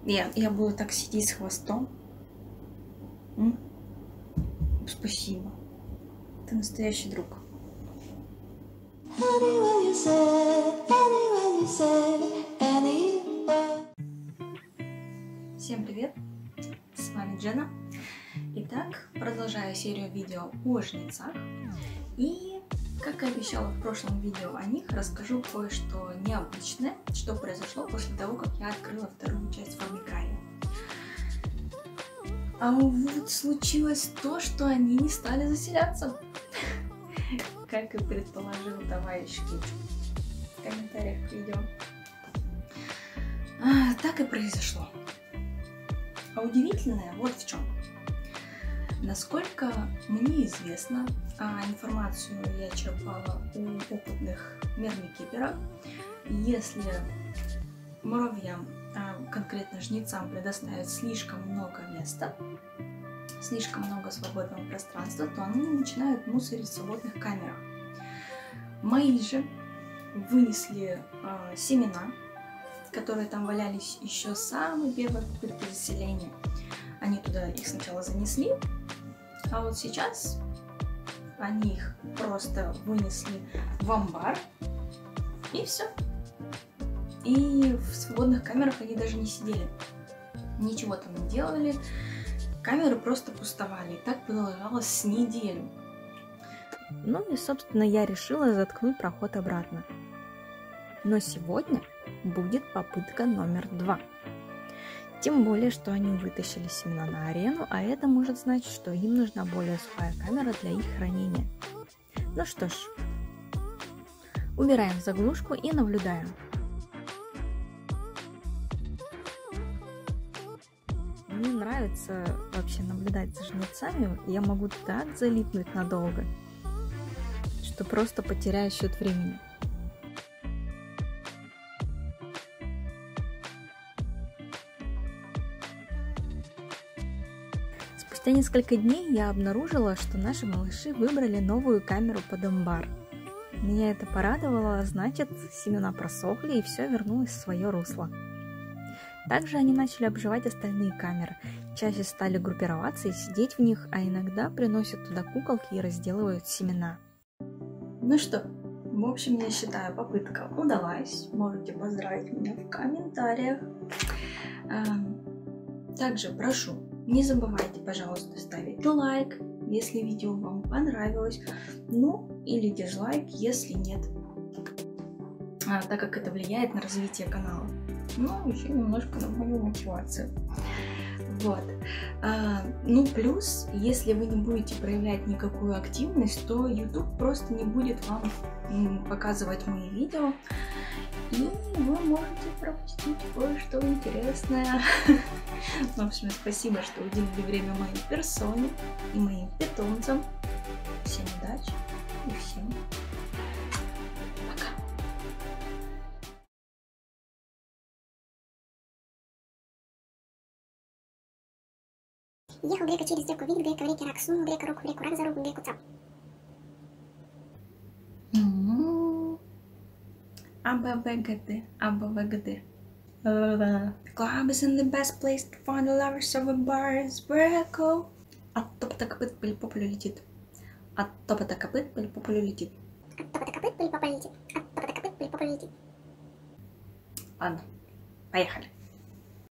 Я буду так сидеть с хвостом. Спасибо. Ты настоящий друг. Всем привет! С вами Джена. Итак, продолжаю серию видео о жнецах. И, как и обещала в прошлом видео о них, расскажу кое-что необычное, что произошло после того, как я открыла вторую часть Формикария. А вот случилось то, что они не стали заселяться, как и предположил товарищ Кетчуп в комментариях к видео. Так и произошло. А удивительное вот в чем. Насколько мне известно, а информацию я черпала у опытных мирмикиперов, если муравьям, конкретно жнецам, предоставят слишком много места, слишком много свободного пространства, то они начинают мусорить в свободных камерах. Мои же вынесли семена, которые там валялись еще с самой первой попытки заселения. Они туда их сначала занесли, а вот сейчас они их просто вынесли в амбар, и все. И в свободных камерах они даже не сидели, ничего там не делали, камеры просто пустовали. И так продолжалось с неделю. Ну и, собственно, я решила заткнуть проход обратно. Но сегодня будет попытка номер 2. Тем более, что они вытащили семена на арену, а это может значить, что им нужна более сухая камера для их хранения. Ну что ж, убираем заглушку и наблюдаем. Мне нравится вообще наблюдать за жнецами, я могу так залипнуть надолго, что просто потеряю счет времени. Спустя несколько дней я обнаружила, что наши малыши выбрали новую камеру под амбар. Меня это порадовало, значит, семена просохли и все вернулось в свое русло. Также они начали обживать остальные камеры, чаще стали группироваться и сидеть в них, а иногда приносят туда куколки и разделывают семена. Ну что, в общем, я считаю, попытка удалась. Можете поздравить меня в комментариях. Также прошу, не забывайте, пожалуйста, ставить лайк, если видео вам понравилось, ну или дизлайк, если нет, так как это влияет на развитие канала. Ну, еще немножко на мою мотивацию. Вот. Ну, плюс, если вы не будете проявлять никакую активность, то YouTube просто не будет вам показывать мои видео, и вы можете пропустить кое-что интересное. В общем, спасибо, что уделили время моей персоне и моим питомцам. Всем удачи и всем пока. Ехал грека через реку, видит грека в реке рак, сунул грека руку в реку, рак за руку греку цап. АБВГД. Club is in the best place to find the lovers of a bar is where I go. От топота копыт пыль по полю летит. От топота копыт пыль по полю летит. От топота копыт пыль по полю летит. От топота копыт пыль по полю летит. Ладно, поехали.